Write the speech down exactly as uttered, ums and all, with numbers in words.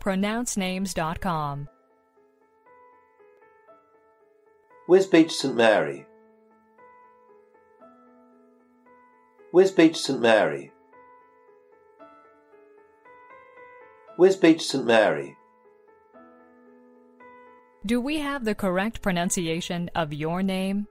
pronounce names dot com. Wisbech St Mary. Wisbech St Mary. Wisbech St Mary. Do we have the correct pronunciation of your name?